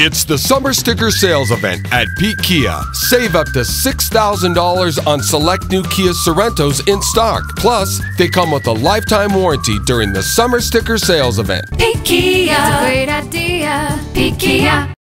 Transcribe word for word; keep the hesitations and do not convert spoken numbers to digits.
It's the Summer Sticker Sales Event at Pete Kia. Save up to six thousand dollars on select new Kia Sorentos in stock. Plus, they come with a lifetime warranty during the Summer Sticker Sales Event. Pete Kia. It's a great idea. Pete Kia.